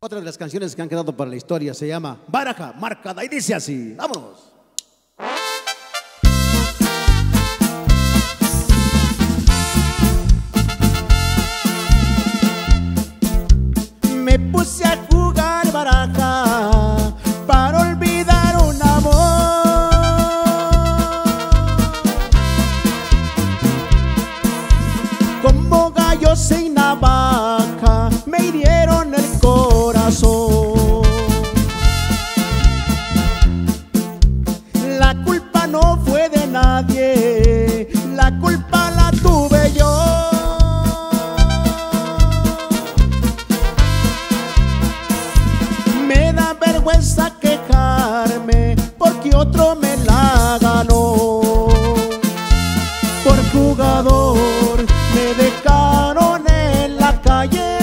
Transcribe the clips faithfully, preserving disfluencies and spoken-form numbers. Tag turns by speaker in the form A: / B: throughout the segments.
A: Otra de las canciones que han quedado para la historia se llama Baraja Marcada y dice así. ¡Vámonos!
B: Me puse a jugar baraja para olvidar un amor. Como gallo sin navaja me hirieron el corazón. La culpa no fue de nadie, la culpa la tuve yo. Me da vergüenza quejarme porque otro me la ganó. Por jugador me dejaron en la calle.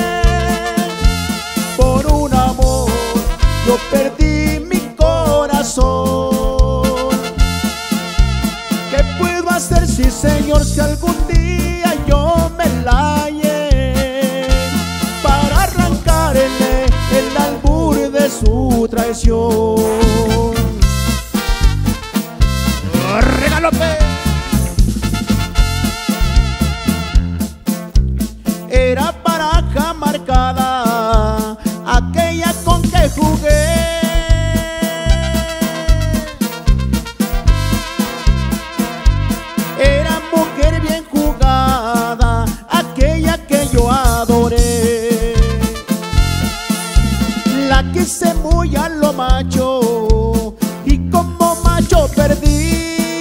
B: Por un amor yo perdí mi corazón. ¿Qué puedo hacer, sí señor, si algún día yo me la hallé? Para arrancarle el albur de su traición. ¡Regalope! Era baraja marcada aquella con que jugué. Era mujer bien jugada aquella que yo adoré. La quise muy a lo macho y como macho perdí.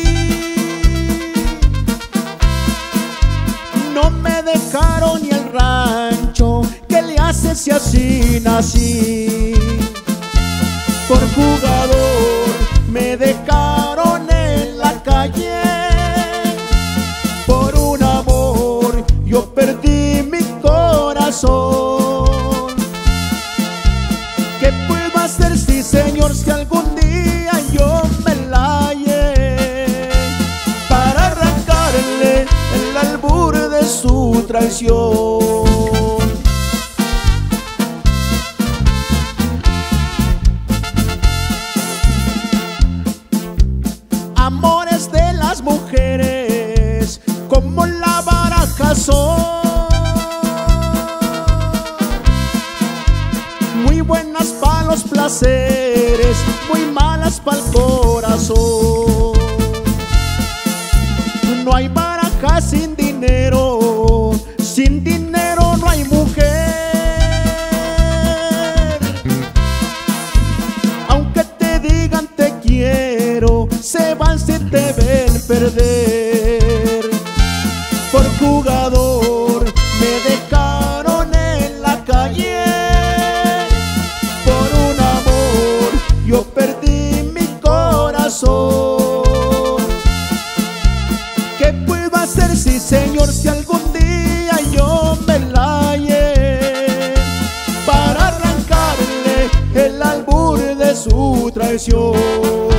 B: No me dejaron ni el rancho, ¿qué le hace si así nací? Por jugador me dejaron en la calle. Por un amor yo perdí mi corazón. ¿Qué puedo hacer, sí señor, si algún día yo me la hallé? Para arrancarle el albur de su traición. Amores de las mujeres como la baraja son. Muy buenas para los placeres, muy malas para el corazón. No hay baraja sin dinero, sin dinero no hay mujer. Aunque te digan te quiero, se van si te ven perder. Por jugador me dejaron en la calle. Por un amor yo perdí mi corazón. ¿Qué puedo hacer, sí señor, si algún día yo me la hallé? Para arrancarle el albur de su traición.